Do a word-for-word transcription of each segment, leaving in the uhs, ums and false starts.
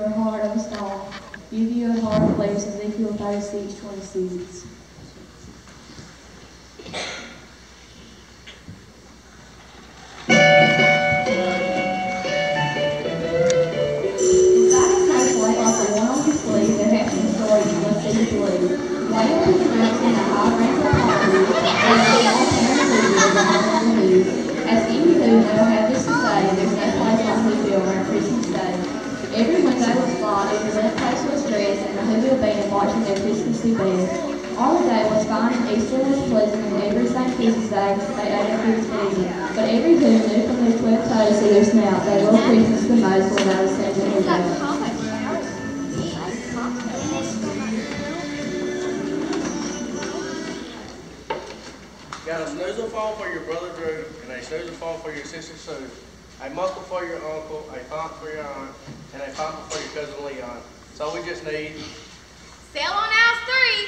a heart of a stone. Give you a heart of flesh, Ezekiel thirty-six, twenty-six. As any who know have this to say, there's no place like Whoville around Christmas Day. Every window was flawed, every lamp post was dressed, and the Whoville band watching their Christmassy bed. All the day was fine and Easter was pleasant, and every Saint Christmas Day they ate a good season. But every who knew from their twelve toes to their snout, they loved Christmas the most when they were sent to Whoville. Got a snoozle fall for your brother Drew, and a snoozle fall for your sister Sue, a muckle for your uncle, a font for your aunt, and a font for your cousin Leon. So we just need... Sail on house three.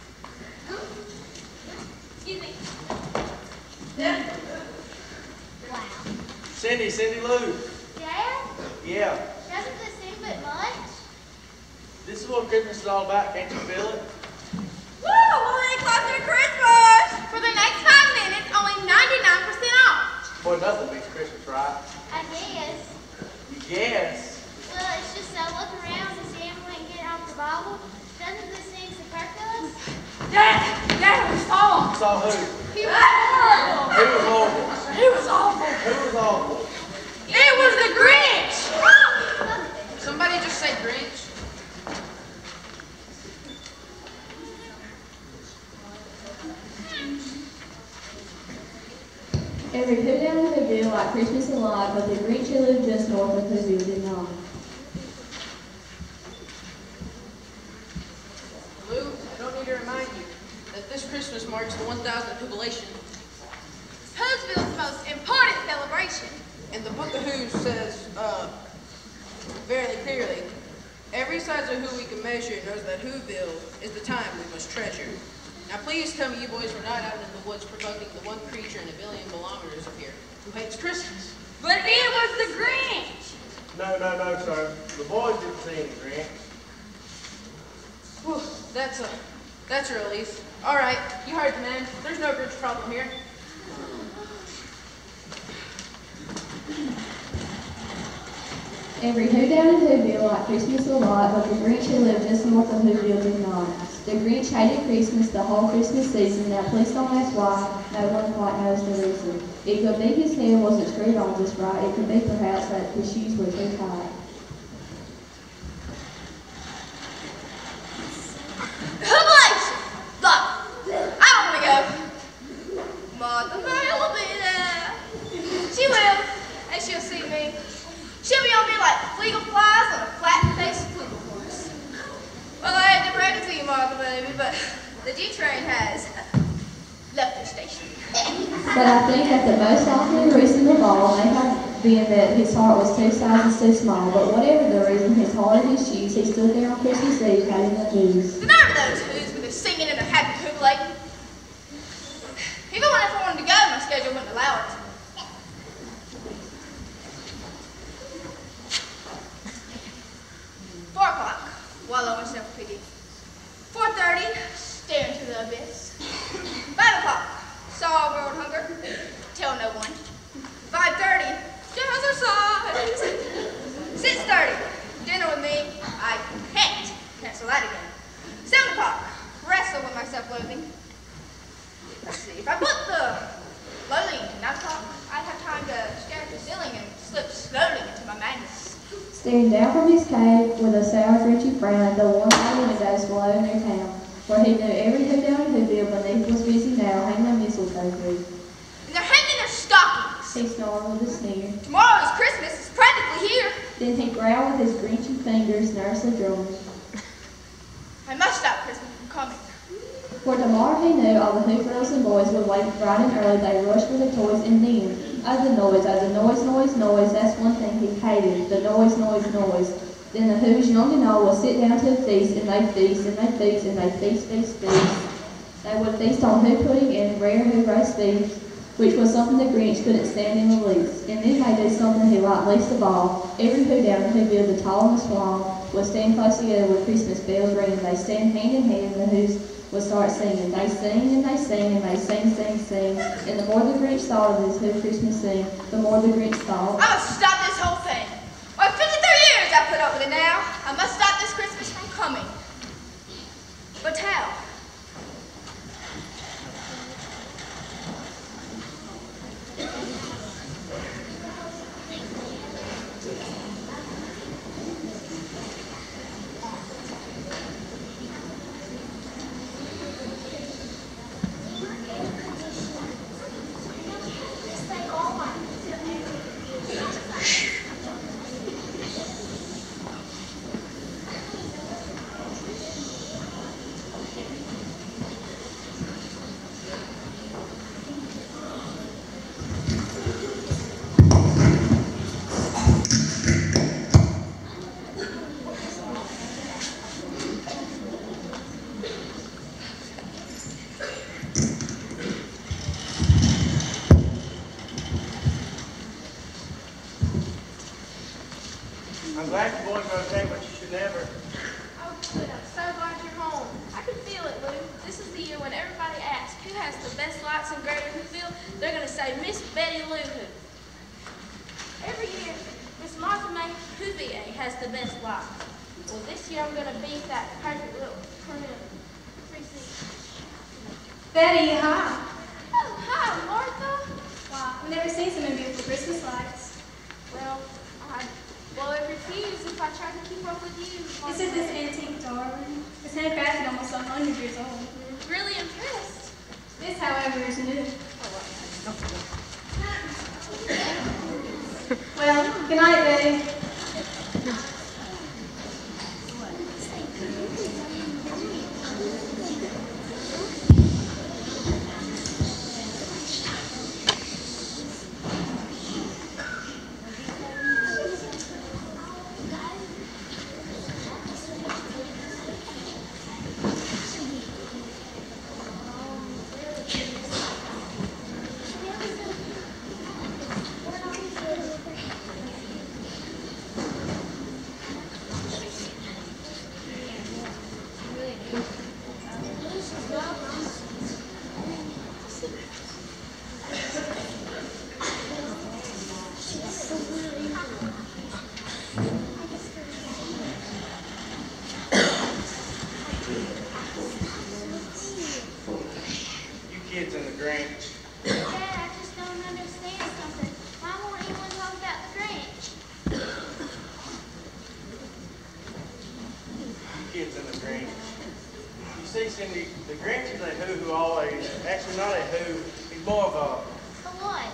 Excuse me. Wow. Cindy, Cindy Lou. Dad? Yeah. Doesn't this seem a bit much? This is what Christmas is all about. Can't you feel it? Woo! We'll be closer to Christmas! For the next five minutes, only ninety-nine percent off. Boy, nothing beats Christmas, right? I guess. You guess? Well, it's just I look around and see him and get out the Bible. Doesn't this seem to hurt us? Dad! Dad, we saw him! Saw who? He was horrible! Who was horrible? He was awful! Who was awful? It was the Grinch! Somebody just say Grinch. Every who down in Whoville liked Christmas alive, but the Grinch who lived just north of Whoville did not. Lou, I don't need to remind you that this Christmas marks the one thousandth jubilation. Whoville's most important celebration. And the Book of Who says, uh, very clearly, every size of who we can measure knows that Whoville is the time we must treasure. Now please tell me you boys were not out in the woods provoking the one creature in a billion kilometers up here who hates Christmas. But it was the Grinch! No, no, no, sir. The boys didn't see any Grinch. Whew, that's a, that's a relief. All right, you heard the man. There's no Grinch problem here. Every who down in Whoville liked Christmas a lot, but the Grinch who lived just north of Whoville did not. The Grinch hated Christmas the whole Christmas season. Now please don't ask why. No one quite knows the reason. It could be his hair wasn't screwed on just right. It could be perhaps that his shoes were too tight. Jubilation! Look, I don't want to go. Mother May will be there. She will, and she'll see me. She'll be on me like legal flies on a flat-faced legal horse. Well, I hate to break it to you, Martha, baby, but the G train has left the station. But I think that the most likely reason of all may have been that his heart was two sizes too small. But whatever the reason, his heart and his shoes, he stood there on Christmas Eve hating the news. Remember those who's with their singing and their happy jubilating? Even when I wanted to go, my schedule wouldn't allow it. Four o'clock, wallow in self-pity. Four thirty, stare into the abyss. Five o'clock, saw world hunger, tell no one. Five thirty, jazzercise. Six thirty, dinner with me. I can't cancel that again. Seven o'clock, wrestle with my self-loathing. Let's see, if I put the loathing to nine o'clock, I'd have time to stare at the ceiling and slip slowly into my madness. Staring down from his cave with a sour, Grinchy frown, the warm light windows below in their town, where he knew every who down in Whoville beneath was busy now hanging a mistletoe tree. And they're hanging their stockings. He snorted with a sneer. Tomorrow is Christmas. It's practically here. Then he growled with his Grinchy fingers nervously drumming. I must stop Christmas from coming. For tomorrow he knew all the Who girls and boys would wake bright and early. They rushed for the toys, and then, oh the noise, oh the noise, noise, noise, that's one thing he hated, the noise, noise, noise. Then the Who's young and old would sit down to a feast, and they'd feast, and they'd feast, and they'd feast, feast, feast. They would feast on Who pudding and rare Who roast beef. which was something the Grinch couldn't stand in the least. And then they did something he liked least of all. Every Who down in Whoville, the tall and the small, would stand close together with Christmas bells ringing. They stand hand in hand, and the Who's would start singing. They sing and they sing and they sing, sing, sing. And the more the Grinch thought of this Who Christmas sing, the more the Grinch thought. I must stop this whole thing. Well, fifty-three years I put up with it now. I must stop this Christmas from coming. But how? I'm glad you boys are okay, but you should never. Oh, good. I'm so glad you're home. I can feel it, Lou. This is the year when everybody asks who has the best lights in Greater Whoville. They're going to say Miss Betty Lou Who. Every year, Miss Martha May Whovier has the best lights. Well, this year I'm going to beat that perfect little precinct. Betty, hi. Oh, hi, Martha. Wow, I've never seen so many beautiful Christmas lights. Well, I well, it refused if I tried to keep up with you. This is this antique darling. It's handcrafted, almost one hundred years old. Really impressed. This, however, is new. Well, good night, Betty. Kids and the Grinch. Dad, I just don't understand something. Why won't anyone talk about the Grinch? You kids and the Grinch. You see, Cindy, the Grinch is a who who always, actually not a who, he's more of a, A what?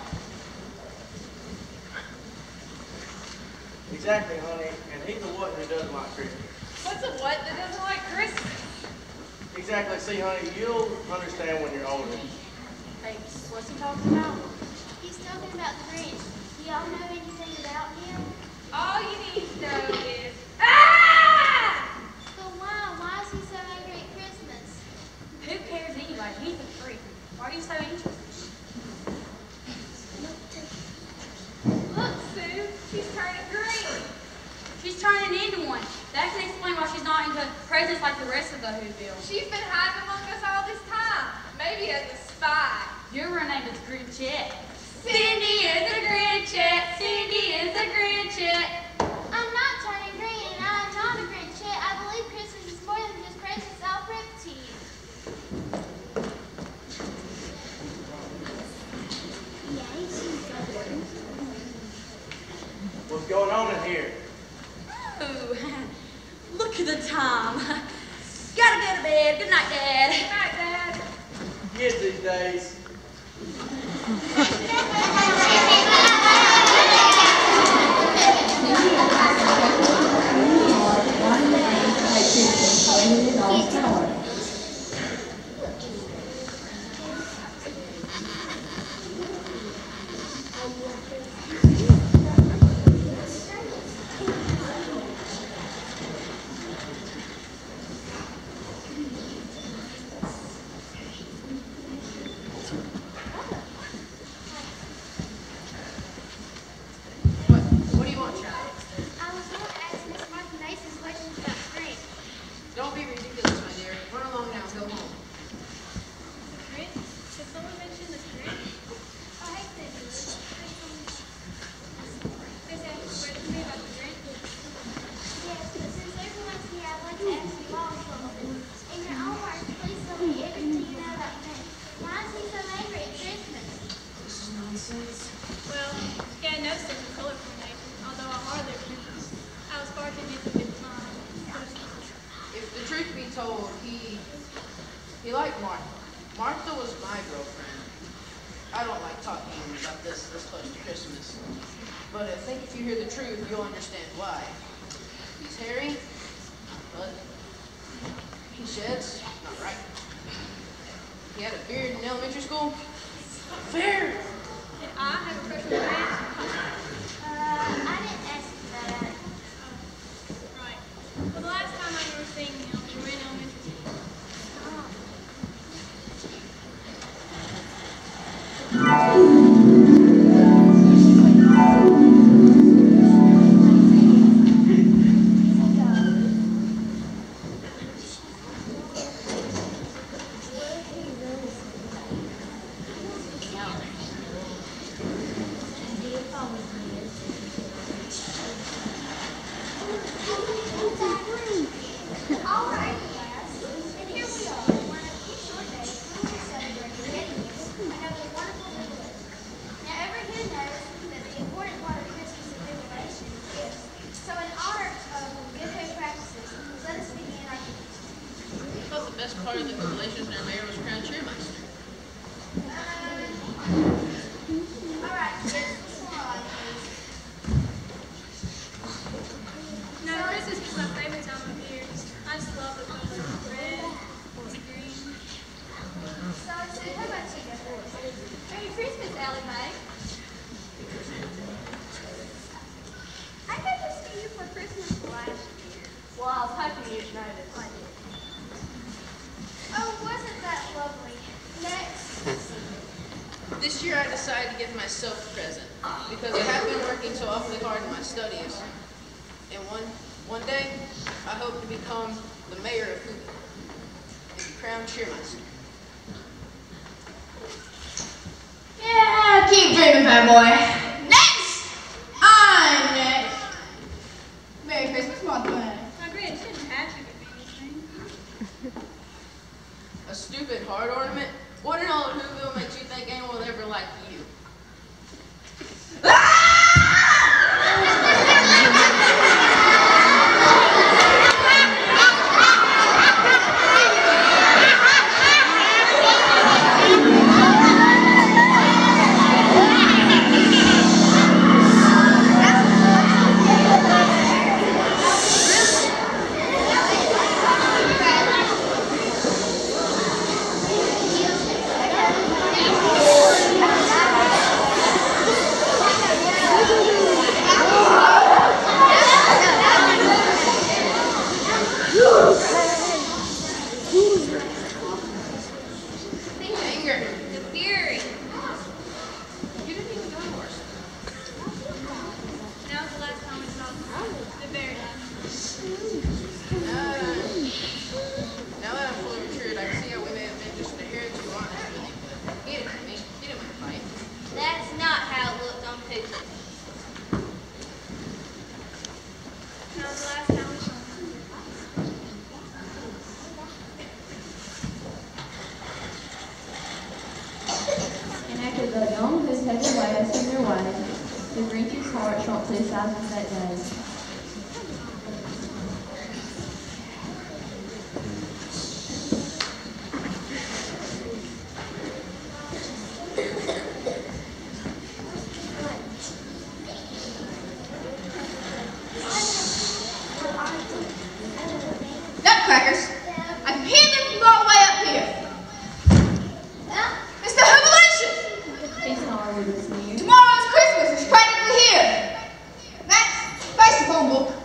exactly, honey, and he's a what who doesn't like Christmas. What's a what that doesn't like Christmas? Exactly, see, honey, you'll understand when you're older. Hey, what's he talking about? He's talking about the Grinch. Do y'all know anything about him? All you need to know is, ah! But why? Why is he so angry at Christmas? Who cares anyway? He's a freak. Why are you so interested? Look, Sue, she's turning green. She's turning into one. That can explain why she's not into presents like the rest of the Whoville. She's been hiding among us all this time. Maybe as a spy. Your real name is Grinchette. Cindy is a Grinchette. Cindy is a Grinchette. I'm not turning green, and I'm not a Grinch yet. I believe Christmas is more than just presents I'll rip to you. What's going on in here? Ooh, look at the time. Gotta go to bed. Good night, Dad. Good night, Dad. Kids these days. be told, he he liked Martha. Martha was my girlfriend. I don't like talking about this this close to Christmas, but I think if you hear the truth, you'll understand why. He's hairy, but he sheds, not right. He had a beard in elementary school. Fair. Did I have a crush on Grinch? Uh, I didn't ask you that. Right. Well, the last time I remember seeing him, we were in elementary school. Part of the congratulations our mayor was crowned cheermeister. All right, kids, what's more like this? No, Christmas is my favorite time of year. I just love the colors of red and green. So, so how about you go first? Merry Christmas, Allie Mae. I got to see you for Christmas last year. Well, I was hoping you'd notice. I did. Oh, wasn't that lovely? Next. This year I decided to give myself a present because I have been working so awfully hard in my studies. And one one day, I hope to become the mayor of Hoover and be crowned cheermeister. Yeah, keep dreaming, fanboy. Next! I'm next. Merry Christmas, Martha. My Grinch didn't have to give me anything. A stupid heart ornament? What in all of Whoville makes you think anyone will ever like you? The young who take away us from their ways, the Grinch's heart shrunk to sizes that day. Nutcrackers! I can hear them from all the way up here. It's the Revolution! It's not really this near. Tomorrow's Christmas is practically here. Max, face the phone book.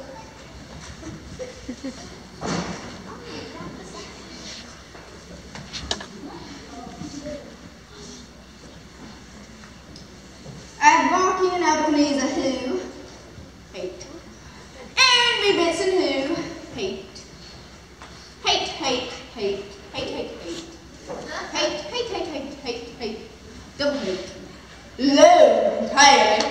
Advocacy and Albanese who hate. And me Benson who hate. Hate, hate, hate, hate, hate, hate. Hate, hate, hate, hate, hate, hate. Double hate. Low entirely.